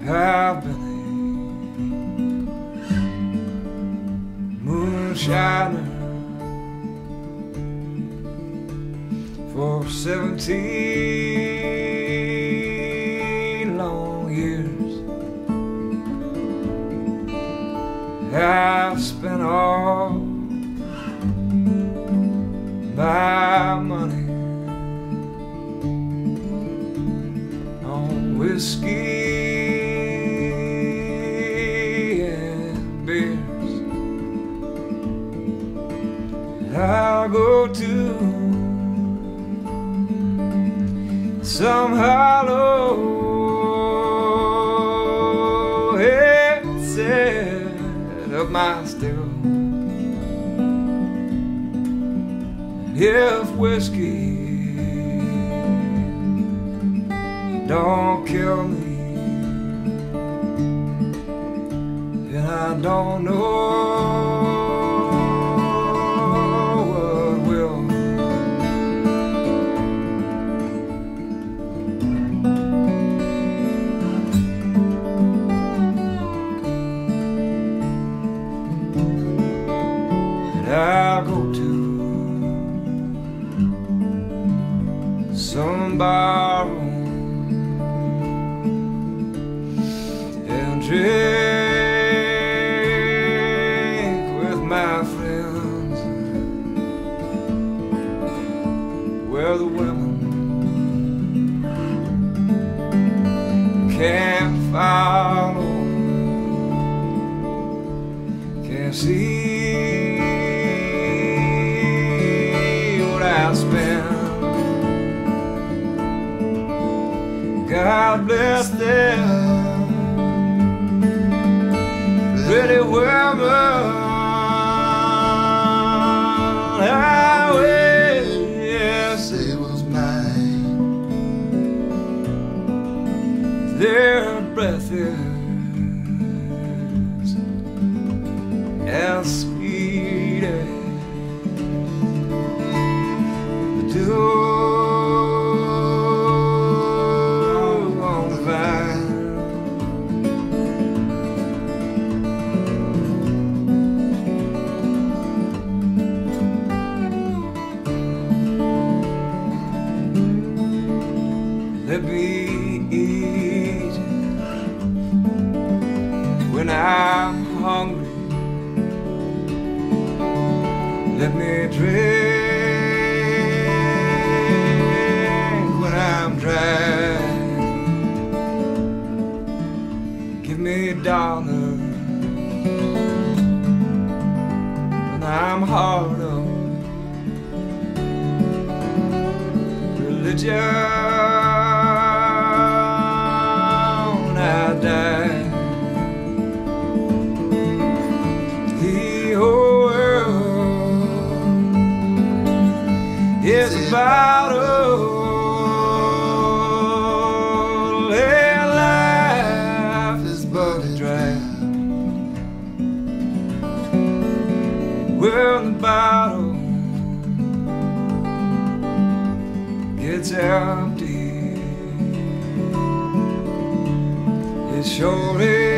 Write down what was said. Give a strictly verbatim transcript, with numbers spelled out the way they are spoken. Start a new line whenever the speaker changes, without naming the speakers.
I've been a moonshiner for seventeen long years. I've spent all my money on whiskey and beers. I'll go to some hollow head set up my stable. If whiskey don't kill me, then I don't know what will. And I'll go to some bar room and drink with my friends, where the women can't follow, can't see what I spend. God bless them, pretty women. I wish it was mine. Their breath is as sweet as the dew on the vine. Let me eat when I'm hungry. Let me drink when I'm dry. Give me dollars when I'm hard up. Religion, I die. The whole world is a bottle, and life is but a drag. Well, the bottle gets empty, it surely